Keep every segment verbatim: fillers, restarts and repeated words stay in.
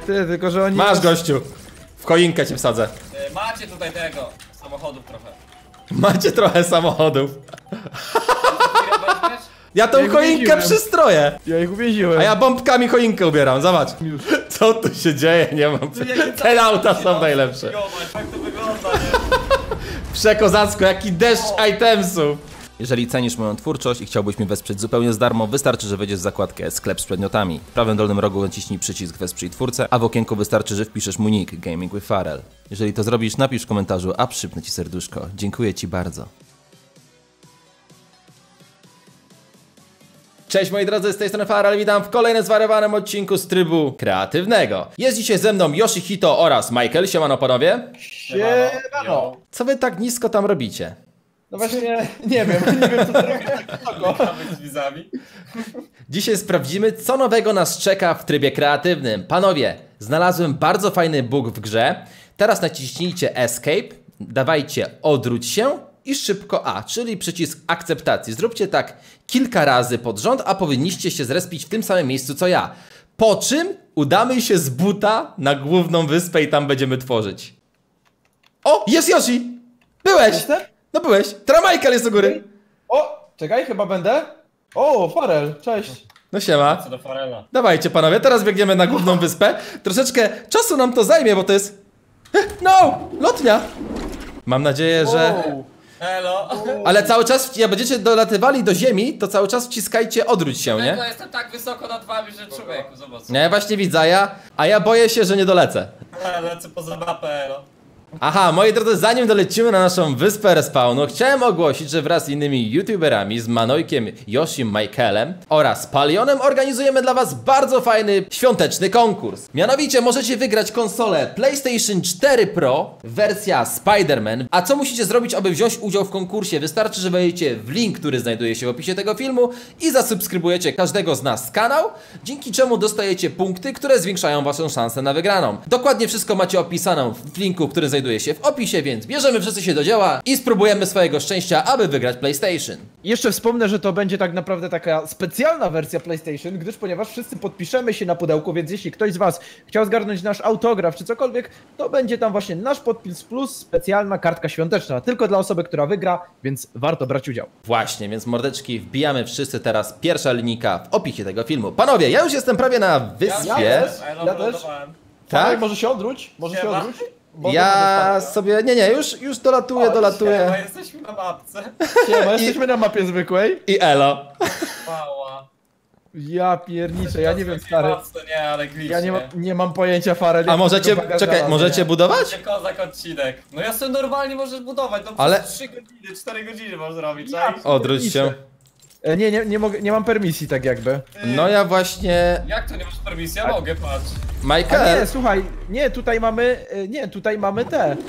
Ty, tylko że oni... Masz, gościu. W choinkę cię wsadzę. Yy, macie tutaj tego, samochodów trochę. Macie trochę samochodów. Weźmiesz? Ja tą Ja ich choinkę uwięziłem. przystroję. Ja ich uwięziłem. A ja bombkami choinkę ubieram, zobacz. Co tu się dzieje? Nie mam... Te auta są najlepsze. Jak to wygląda, nie? Przekozacko, jaki deszcz itemsów. Jeżeli cenisz moją twórczość i chciałbyś mnie wesprzeć zupełnie za darmo, wystarczy, że wejdziesz w zakładkę sklep z przedmiotami. W prawym dolnym rogu naciśnij przycisk wesprzyj twórcę, a w okienku wystarczy, że wpiszesz mój nick Gaming with Farel. Jeżeli to zrobisz, napisz w komentarzu, a przypnę ci serduszko. Dziękuję ci bardzo. Cześć moi drodzy, z tej strony Farel, witam w kolejnym zwariowanym odcinku z trybu kreatywnego. Jest dzisiaj ze mną Yoshihito oraz Michael, siemano panowie. Siemano. Co wy tak nisko tam robicie? No właśnie, nie wiem, nie wiem co to robię tak wysoko. Z wizami. Dzisiaj sprawdzimy, co nowego nas czeka w trybie kreatywnym. Panowie, znalazłem bardzo fajny bug w grze. Teraz naciśnijcie Escape, dawajcie odwróć się i szybko A, czyli przycisk akceptacji. Zróbcie tak kilka razy pod rząd, a powinniście się zrespić w tym samym miejscu co ja. Po czym udamy się z buta na główną wyspę i tam będziemy tworzyć. O, jest Yoshi! Byłeś! Jestem? No byłeś. Teraz Michael jest u góry. O, czekaj, chyba będę. O, Farel, cześć. No siema. Co do Farela. Dawajcie panowie, teraz biegniemy na główną wyspę. Troszeczkę czasu nam to zajmie, bo to jest... No! Lotnia! Mam nadzieję, że... Wow. Elo. Ale cały czas, jak będziecie dolatywali do ziemi, to cały czas wciskajcie odwróć się, Ja nie? jestem tak wysoko nad wami, że człowieku, zobacz. Nie, ja właśnie widzę, a ja, a ja boję się, że nie dolecę. Ja lecę poza mapę, elo. Aha, moi drodzy, zanim dolecimy na naszą wyspę respawnu, chciałem ogłosić, że wraz z innymi youtuberami, z Manojkiem, Yoshim, Michaelem oraz Palionem organizujemy dla was bardzo fajny świąteczny konkurs. Mianowicie możecie wygrać konsolę PlayStation cztery Pro, wersja Spider-Man. A co musicie zrobić, aby wziąć udział w konkursie? Wystarczy, że wejdziecie w link, który znajduje się w opisie tego filmu i zasubskrybujecie każdego z nas kanał, dzięki czemu dostajecie punkty, które zwiększają waszą szansę na wygraną. Dokładnie wszystko macie opisane w linku, który znajduje się w opisie, więc bierzemy wszyscy się do dzieła i spróbujemy swojego szczęścia, aby wygrać PlayStation. Jeszcze wspomnę, że to będzie tak naprawdę taka specjalna wersja PlayStation, gdyż ponieważ wszyscy podpiszemy się na pudełku, więc jeśli ktoś z was chciał zgarnąć nasz autograf czy cokolwiek, to będzie tam właśnie nasz podpis plus specjalna kartka świąteczna, tylko dla osoby, która wygra, więc warto brać udział. Właśnie, więc mordeczki, wbijamy wszyscy teraz pierwsza linijka w opisie tego filmu. Panowie, ja już jestem prawie na wyspie. Ja Elo, Ja też. wylądowałem. Farel, Tak? może się odwróć? Może się Siema. odwróć? Bo Ja sobie, nie, nie, już, już dolatuję, Siema, dolatuję. jesteśmy na mapce. Siema, jesteśmy na mapie zwykłej. I elo. Mała. Ja pierniczę, ja nie wiem, stary. Mapce, nie, ale glitch, Ja nie, ma, nie mam pojęcia, Farel. A jak możecie, tego bagaża czekaj, nie. możecie budować? Będzie kozak odcinek. No ja sobie normalnie możesz budować, no Ale- przez trzy godziny, cztery godziny możesz robić, Ja czaisz? Odwróć się. E, Nie, nie, nie, mogę, nie mam permisji tak jakby. No ja właśnie... Jak to nie masz permisji? Ja mogę, patrz. A Michael, nie, słuchaj, nie, tutaj mamy, e, nie, tutaj mamy te, e,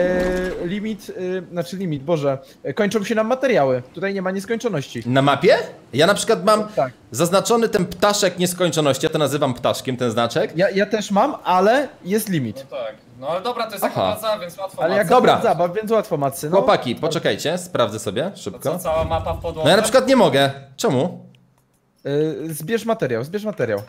limit, e, znaczy limit, Boże, e, kończą się nam materiały, tutaj nie ma nieskończoności. na mapie? Ja na przykład mam Tak. zaznaczony ten ptaszek nieskończoności, ja to nazywam ptaszkiem, ten znaczek. Ja, ja też mam, ale jest limit. No tak. No ale dobra, to jest Aha. taka praca, więc łatwo Ale jak maca. Dobra. zabaw, więc łatwo macy, no. Chłopaki, poczekajcie, sprawdzę sobie To co, szybko. cała mapa w podłodze? No ja na przykład nie mogę. Czemu? E, zbierz materiał, zbierz materiał.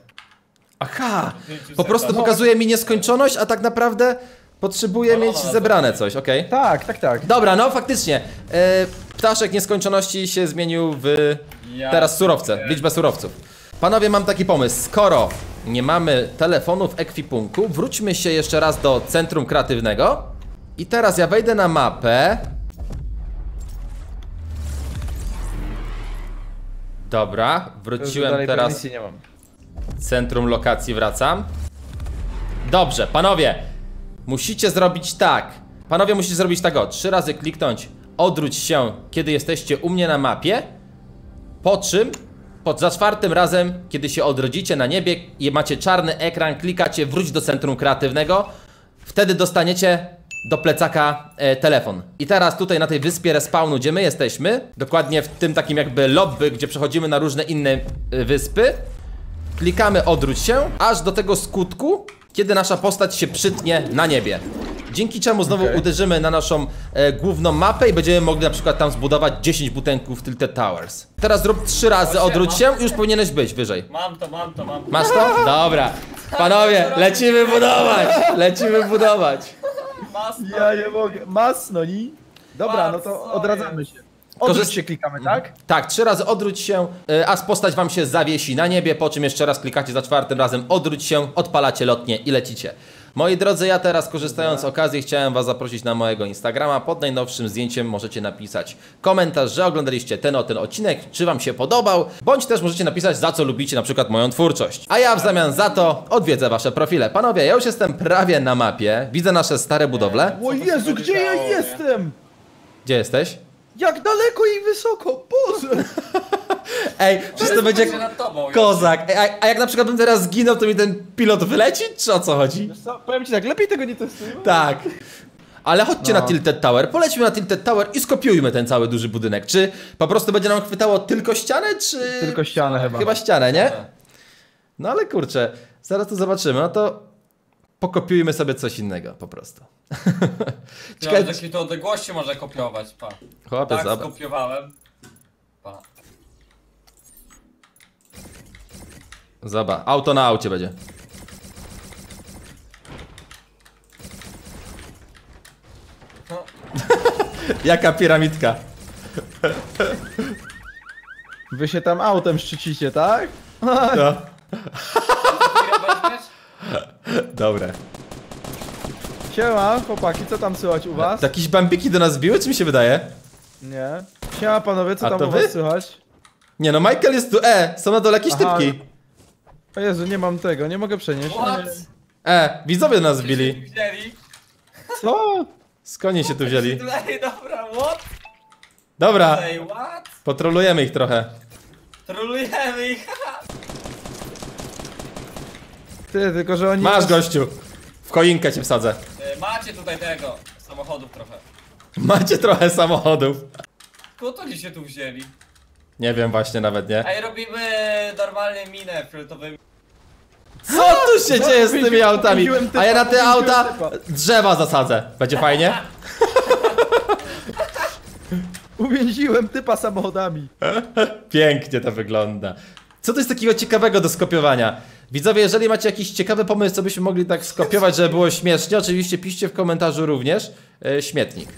Aha, Zdjęciu po prostu seta. pokazuje mi nieskończoność, a tak naprawdę potrzebuję No, no, mieć no, zebrane to- coś, okej? Tak, tak, tak. Dobra, no faktycznie. E, ptaszek nieskończoności się zmienił w Ja teraz surowce, pierdolę. w liczbę surowców. Panowie, mam taki pomysł. Skoro nie mamy telefonu w ekwipunku, wróćmy się jeszcze raz do centrum kreatywnego. I teraz ja wejdę na mapę. Dobra, wróciłem Dalej teraz. permisji nie mam. Centrum lokacji wracam. Dobrze, panowie. Musicie zrobić tak. Panowie, musicie zrobić tak o. Trzy razy kliknąć odwróć się, kiedy jesteście u mnie na mapie. Po czym, pod za czwartym razem, kiedy się odrodzicie na niebie i macie czarny ekran, klikacie wróć do centrum kreatywnego. Wtedy dostaniecie do plecaka e, telefon. I teraz tutaj na tej wyspie respawnu, gdzie my jesteśmy, dokładnie w tym takim jakby lobby, gdzie przechodzimy na różne inne e, wyspy, klikamy odwróć się, aż do tego skutku, kiedy nasza postać się przytnie na niebie. Dzięki czemu znowu Okej. uderzymy na naszą e, główną mapę i będziemy mogli na przykład tam zbudować dziesięć budynków Tilted Towers. Teraz zrób trzy razy O, odwróć się siema. i już powinieneś być wyżej. Mam to, mam to, mam to. Masz to? Dobra. Panowie, lecimy budować! Lecimy budować! Masno. Ja nie mogę. Masno, ni? Dobra, no to Masno odradzamy jest. się. Odwróć Korzyst- się klikamy, tak? Tak, trzy razy odwróć się, y, a postać wam się zawiesi na niebie, po czym jeszcze raz klikacie za czwartym razem, odwróć się, odpalacie lotnię i lecicie. Moi drodzy, ja teraz korzystając z okazji chciałem was zaprosić na mojego Instagrama. Pod najnowszym zdjęciem możecie napisać komentarz, że oglądaliście ten o ten odcinek, czy wam się podobał, bądź też możecie napisać, za co lubicie na przykład moją twórczość. A ja w zamian za to odwiedzę wasze profile. Panowie, ja już jestem prawie na mapie, widzę nasze stare budowle. O Co tu się Jezu, będzie gdzie ja działo, nie? jestem? Gdzie jesteś? Jak daleko i wysoko, Boże! Ej, przecież to będzie nad tobą. kozak. Ej, a, a jak na przykład bym teraz zginął, to mi ten pilot wyleci, czy o co chodzi? Wiesz co, powiem ci tak, lepiej tego nie testujmy. Tak. Ale chodźcie No. na Tilted Tower, polećmy na Tilted Tower i skopiujmy ten cały duży budynek. Czy po prostu będzie nam chwytało tylko ścianę, czy... Tylko ścianę chyba. Chyba ścianę, nie? No ale kurczę, zaraz to zobaczymy, no to pokopiujmy sobie coś innego po prostu. Ciekawe, że jakie to odległości można kopiować, pa. Chłopie, Tak, zobacz. skopiowałem. Pa. Zobacz, auto na aucie będzie. No. Jaka piramidka. Wy się tam autem szczycicie, tak? No, Ile weźmiesz? dobre. Siema, chłopaki, co tam słychać u was? Jakieś bambiki do nas biły, czy mi się wydaje? Nie. Siema panowie, co A tam to u wy? was słychać? Nie no, Michael jest tu, e, są na dole jakieś Aha. typki. O Jezu, nie mam tego, nie mogę przenieść. What? E, widzowie nas Gdzie się bili. tu wzięli? Co? Skąd oni się tu wzięli? Ej, dobra, what? Dobra, Ej, what? potrolujemy ich trochę. Trolujemy ich, haha. Ty, tylko że oni... Masz gościu. W choinkę cię wsadzę. E, Macie tutaj tego, samochodów trochę. Macie trochę samochodów. Skąd oni się tu wzięli? Nie wiem właśnie nawet, nie? Ej, robimy normalnie minę fioletowymi. Co tu się dzieje z tymi Uwięziłem autami? typa, A ja na te uwięziłem auta typa. drzewa zasadzę. Będzie fajnie? Uwięziłem typa samochodami. Pięknie to wygląda. Co to jest takiego ciekawego do skopiowania? Widzowie, jeżeli macie jakiś ciekawy pomysł, co byśmy mogli tak skopiować, żeby było śmiesznie, oczywiście piszcie w komentarzu również. E, śmietnik.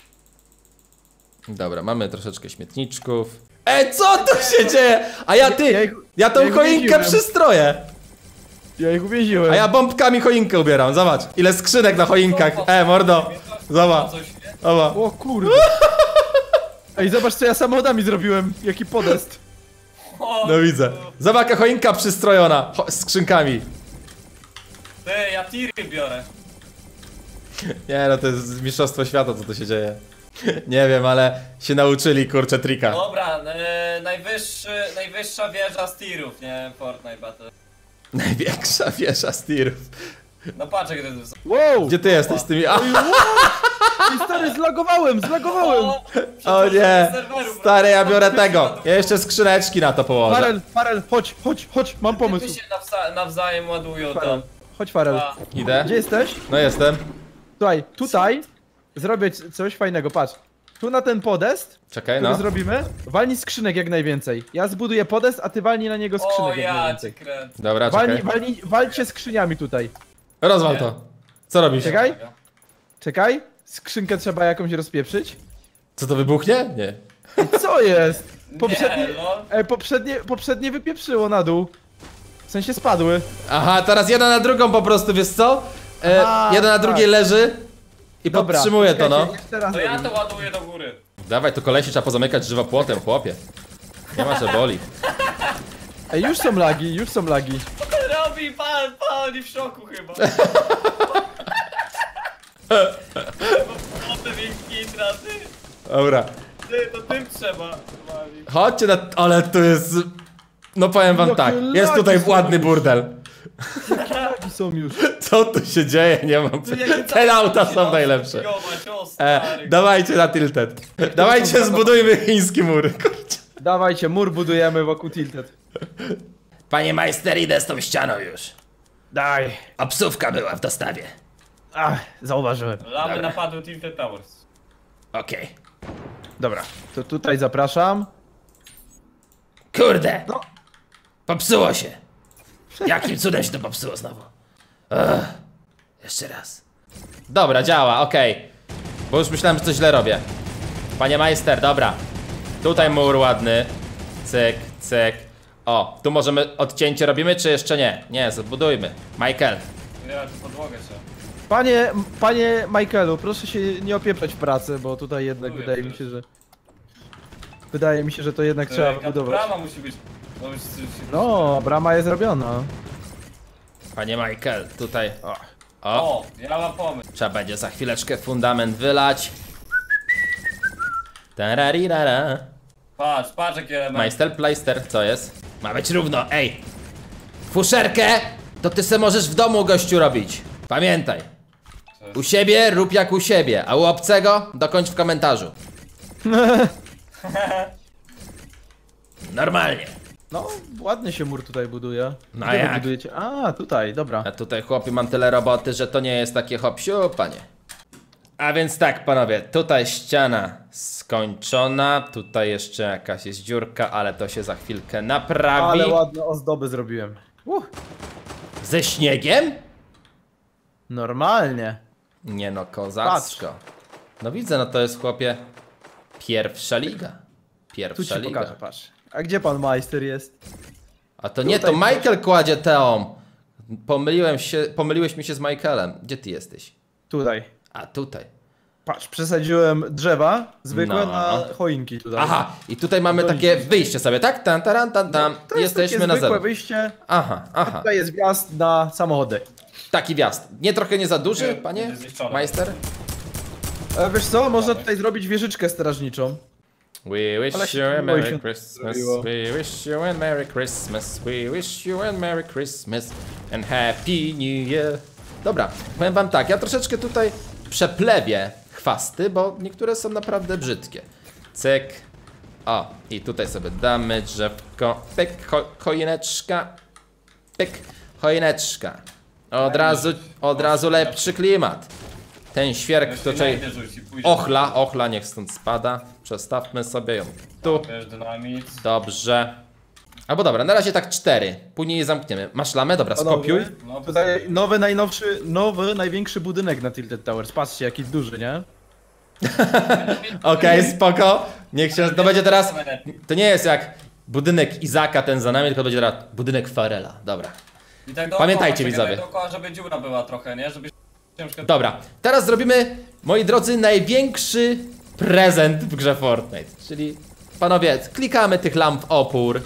Dobra, mamy troszeczkę śmietniczków. Ej, co tu się dzieje? A ja Ja ty, ich- ja tą ja ich choinkę uwięziłem. przystroję. Ja ich uwięziłem. A ja bombkami choinkę ubieram, zobacz. Ile skrzynek na choinkach. E, mordo. Zobacz. Coś, nie? Zobacz. O kurde. Ej, zobacz co ja samochodami zrobiłem. Jaki podest. O, No widzę. Zobacz jaka choinka przystrojona. Cho skrzynkami. Ty, ja tiry biorę. Nie no, to jest mistrzostwo świata, co tu się dzieje. Nie wiem, ale się nauczyli, kurczę, trika. Dobra, e, najwyższy, najwyższa wieża z tirów, nie? Fortnite Battle. Największa wieża z tirów. No patrz jak to jest wysoko. Wow. Gdzie ty jesteś z tymi... A, Ej, stary, zlagowałem, zlagowałem. o przepraszam, nie! serwerów, Stary, ja biorę bo- tego. Ja jeszcze skrzyneczki na to położę. Farel, Farel, chodź, chodź, chodź, mam pomysł. Typy się nawza nawzajem ładują Farel, tam. chodź Farel. A, Idę? Gdzie jesteś? No jestem. Słuchaj, tutaj zrobię c- coś fajnego, patrz. Tu na ten podest, Czekaj, który no. zrobimy, walnij skrzynek jak najwięcej. Ja zbuduję podest, a ty walnij na niego o skrzynek jak ja cię najwięcej. kręcę. Dobra, Walnij, czekaj. walnij, walcie skrzyniami tutaj. Rozwal to. Co robisz? Czekaj. Czekaj, skrzynkę trzeba jakąś rozpieprzyć. Co to wybuchnie? Nie. Co jest? Poprzednie, Nie, lol. e, poprzednie, poprzednie wypieprzyło na dół. W sensie spadły. Aha, teraz jedna na drugą po prostu, wiesz co? E, Aha, jedna na tak. drugiej leży i Dobra, podtrzymuje to, no. czekajcie, jeszcze raz To ja robimy. to ładuję do góry. Dawaj, to kolesi trzeba pozamykać drzewa płotem, chłopie. Nie ma, że boli. Ej, już są lagi, już są lagi. Robi pan, pan w szoku chyba. Potem ich intraty. Dobra. Ty, to tym trzeba. walić. Chodźcie na... Ale tu jest... No powiem wam Jakie tak, jest lagi tutaj są ładny już. burdel. Lagi są już. Co tu się dzieje? Nie mam... Tu jakie Te auta całe- są najlepsze. Jobać, o, E, stary. dawajcie na tilted. Dawajcie, zbudujmy chiński mur. Kurczę. Dawajcie, mur budujemy wokół Tilted. Panie majster, idę z tą ścianą już. Daj. Obsówka była w dostawie. Ach, zauważyłem. Lamy Dobra. napadły Tilted Towers. Okej. Dobra, to tutaj zapraszam. Kurde. No. Popsuło się. Jakim cudem się to popsuło znowu? Ugh. Jeszcze raz. Dobra, działa, okej. Bo już myślałem, że coś źle robię. Panie majster, dobra. Tutaj mur ładny. Cyk, cyk. O, tu możemy odcięcie robimy, czy jeszcze nie? Nie, zbudujmy. Michael. Ja tu podłogę trzeba. Panie, panie Michaelu, proszę się nie opieprzać w pracy, bo tutaj jednak Buduję wydaje mi też. się, że... Wydaje mi się, że to jednak To trzeba jaka wybudować. brama musi być. No, już, już, No, brama jest robiona. Panie Michael, tutaj. O. O. O, ja mam pomysł. Trzeba będzie za chwileczkę fundament wylać. Tararirara. Patrz, patrz jaki element. Majster Pleister, co jest? Ma być równo, ej! Fuszerkę to ty se możesz w domu, gościu, robić. Pamiętaj. U siebie rób jak u siebie, a u obcego dokończ w komentarzu. Normalnie. No, ładnie się mur tutaj buduje. No Gdzie wy jak? budujecie? A, tutaj, dobra. A tutaj, chłopie, mam tyle roboty, że to nie jest takie hop-siu, panie. A więc tak, panowie, tutaj ściana skończona. Tutaj jeszcze jakaś jest dziurka, ale to się za chwilkę naprawi. Ale ładne ozdoby zrobiłem. Uh, Ze śniegiem? normalnie. Nie no, kozacko. No widzę, no to jest, chłopie, pierwsza liga. Tu Pierwsza ci liga. pokażę, patrz. A gdzie pan majster jest? A to nie, to Tutaj Michael kładzie teom. Pomyliłem się, pomyliłeś mi się z Michaelem. Gdzie ty jesteś? Tutaj. A tutaj. Patrz, przesadziłem drzewa zwykłe No. na choinki tutaj. Aha, i tutaj mamy To takie nic. wyjście sobie, tak? Tam, tam, tam, tam. To jest Jesteśmy takie na zwykłe zero. wyjście. Aha, aha. Tutaj jest wjazd na samochody. Taki wjazd. Nie trochę nie za duży, Nie, panie? będzie zniszczony. Majster? E, wiesz co, można tutaj zrobić wieżyczkę strażniczą. We wish Ale się you a to Merry się Christmas. zrobiło. We wish you a Merry Christmas. We wish you a Merry Christmas. And Happy New Year. Dobra, powiem wam tak, ja troszeczkę tutaj przeplewię chwasty, bo niektóre są naprawdę brzydkie. Cyk. O, i tutaj sobie damy drzewko. Pyk, cho choineczka. Pyk, choineczka. Od razu, od razu lepszy klimat. Ten świerk Jeszcze tutaj nie rzuci, później. ochla, ochla niech stąd spada. Przestawmy sobie ją tu. Wiesz, dynamit. Dobrze. Albo dobra, na razie tak cztery. Później je zamkniemy. Masz lamę? Dobra, skopiuj. No, Tutaj nowy, najnowszy, nowy, największy budynek na Tilted Towers. Patrzcie, jaki duży, nie? Okej, spoko. Niech się, to będzie teraz, to nie jest jak budynek Izaka ten za nami, tylko będzie teraz budynek Farela. Dobra. I tak dookoła, Pamiętajcie, czekaj, widzowie. Dookoła, żeby dziura była trochę, nie? Żeby ciężko... Dobra, teraz zrobimy, moi drodzy, największy prezent w grze Fortnite. Czyli, panowie, klikamy tych lamp w opór.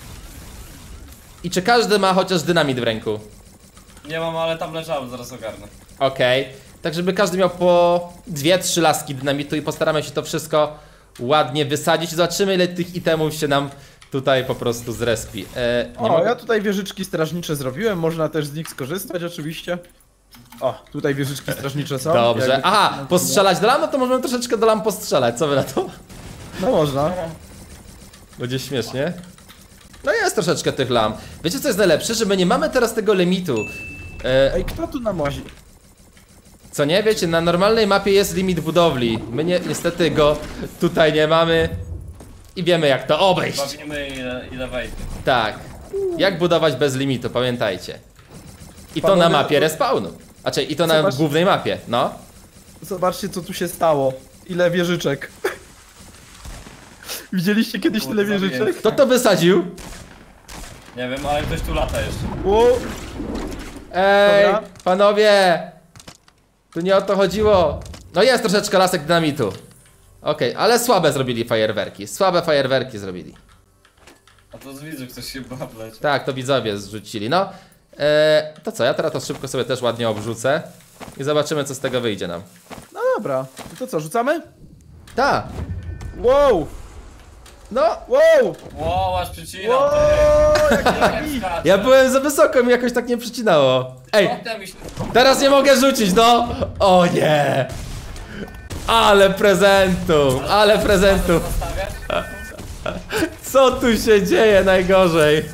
I czy każdy ma chociaż dynamit w ręku? Nie mam, ale tam leżały, zaraz ogarnę. Okej, tak żeby każdy miał po dwie, trzy laski dynamitu i postaramy się to wszystko ładnie wysadzić. Zobaczymy, ile tych itemów się nam tutaj po prostu zrespi. E, nie O, mogę... ja tutaj wieżyczki strażnicze zrobiłem, można też z nich skorzystać oczywiście. O, tutaj wieżyczki strażnicze są. Dobrze, Jakby- aha, postrzelać do lam? No to możemy troszeczkę do lam postrzelać, co wy na to? No można. Będzie śmiesznie. No jest troszeczkę tych lam. Wiecie co jest najlepsze? Że my nie mamy teraz tego limitu. E, Ej, kto tu namozi? co nie? Wiecie, na normalnej mapie jest limit budowli. My nie, niestety go tutaj nie mamy. I wiemy jak to obejść. Bawimy ile, ile wejdzie. Tak. Jak budować bez limitu, pamiętajcie. I to Panowie, na mapie to- respawnu. Znaczy, i to na Zobacz- głównej mapie, no. Zobaczcie, co tu się stało. Ile wieżyczek. Widzieliście kiedyś tyle Kurde, wieżyczek? Kto to wysadził? Nie wiem, ale ktoś tu lata jeszcze. Wow. Ej, Dobra. panowie! Tu nie o to chodziło. No jest troszeczkę lasek dynamitu. Okej, ale słabe zrobili fajerwerki. Słabe fajerwerki zrobili. A to z widzów ktoś się bableć. Tak, to widzowie zrzucili. No, e, to co, ja teraz to szybko sobie też ładnie obrzucę. I zobaczymy, co z tego wyjdzie nam. No dobra. To co, rzucamy? Tak. Wow! No, Wow! Ło, aż przycinał, Wow! ty. Jaki Jak jaki- skacze. ja byłem za wysoko, mi jakoś tak nie przycinało. Ej, Potem mi się- teraz nie mogę rzucić, no! O nie! Ale prezentu, ale prezentu. Zostawiać? Co tu się dzieje najgorzej?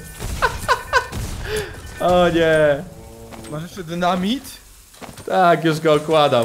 O nie! Masz jeszcze dynamit? Tak, już go okładam.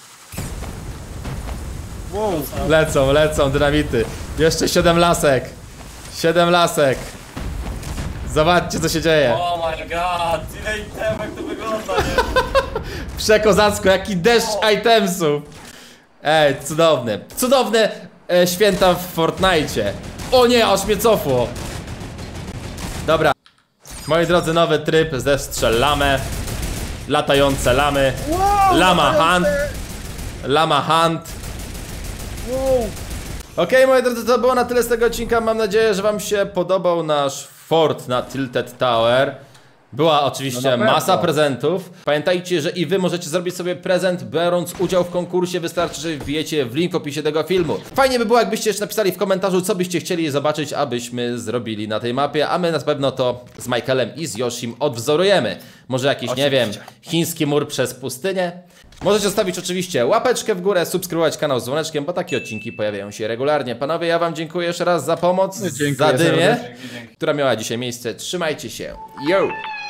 Wow! Lecą, lecą dynamity. Jeszcze siedem lasek. Siedem lasek. Zobaczcie, co się dzieje. Oh my god, ile itemek to wygląda, nie? Przekozacko, jaki deszcz itemsów. Ej, cudowne. Cudowne e, święta w Fortnite. O nie, aż mnie cofło. Dobra. Moi drodzy, nowy tryb, zestrzel lamę. Latające lamy. Wow, Lama latające! hunt. Lama hunt. Wow. Okej, okay, moi drodzy, to było na tyle z tego odcinka. Mam nadzieję, że wam się podobał nasz fort na Tilted Tower. Była oczywiście No na masa pewno. prezentów. Pamiętajcie, że i wy możecie zrobić sobie prezent, biorąc udział w konkursie. Wystarczy, że wbijecie w link w opisie tego filmu. Fajnie by było, jakbyście jeszcze napisali w komentarzu, co byście chcieli zobaczyć, abyśmy zrobili na tej mapie. A my na pewno to z Michaelem i z Yoshim odwzorujemy. Może jakiś, nie wiem, chiński mur przez pustynię. Możecie zostawić oczywiście łapeczkę w górę, subskrybować kanał z dzwoneczkiem, bo takie odcinki pojawiają się regularnie. Panowie, ja wam dziękuję jeszcze raz za pomoc, Dziękuję za dymię, serdecznie. Dzięki, dzięki. która miała dzisiaj miejsce. Trzymajcie się. Yo!